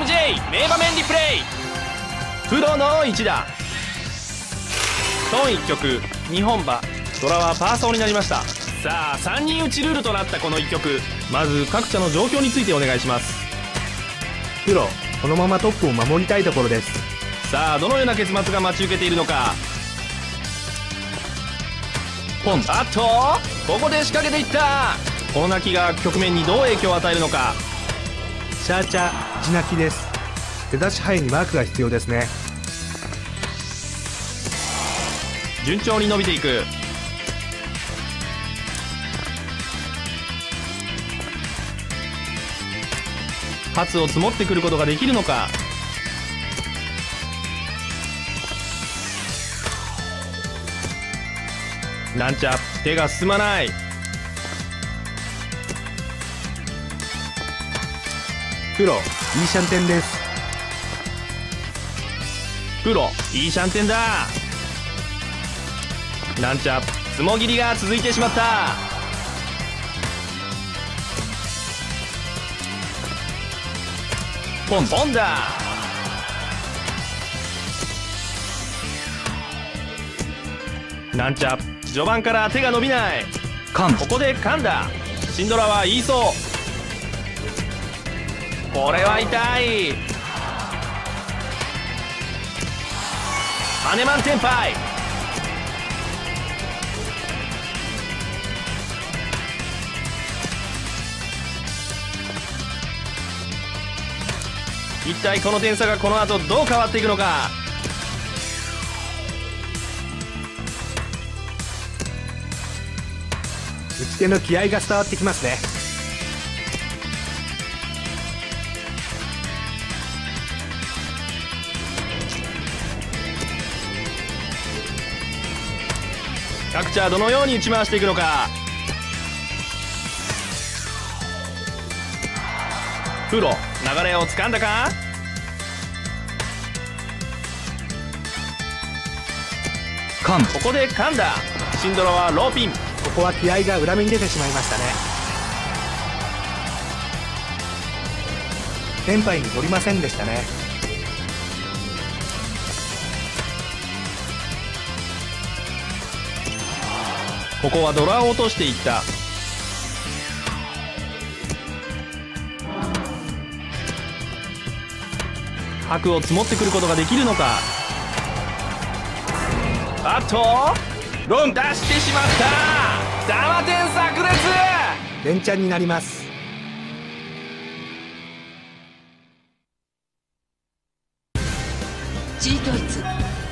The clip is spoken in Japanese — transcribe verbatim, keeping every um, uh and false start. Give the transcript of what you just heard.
ム ジェイ 名場面リプレイ。プロの一打。トンいっ局にほん馬、ドラはパーソーになりました。さあさんにん打ちルールとなったこのいっ局、まず各社の状況についてお願いします。 プロ、このままトップを守りたいところです。 さあどのような結末が待ち受けているのか。ポン。あっとここで仕掛けていった。この泣きが局面にどう影響を与えるのか。 シャーチャー地泣きです。出だし範囲にマークが必要ですね。 順調に伸びていく。発を積もってくることができるのか。なんちゃ手が進まない。 プロ、いいシャンテンです。 プロ、いいシャンテンだ。なんちゃつもぎりが続いてしまった。ポンポンだ。なんちゃ序盤から手が伸びない。ここで噛んだ。シンドラは言いそう。これは痛い。ハネマンテンパイ。一体この点差がこの後どう変わっていくのか。 打ち手の気合が伝わってきますね。 各チャーどのように打ち回していくのか。プロ流れをつかんだか。ここで噛んだ。シンドラはローピン。 ここは気合が裏目に出てしまいましたね。テンパイに乗りませんでしたね。 ここはドラを落としていった。白を積もってくることができるのか。あっとロン出してしまった。ダマ点炸裂。 連チャンになります。 チートイツ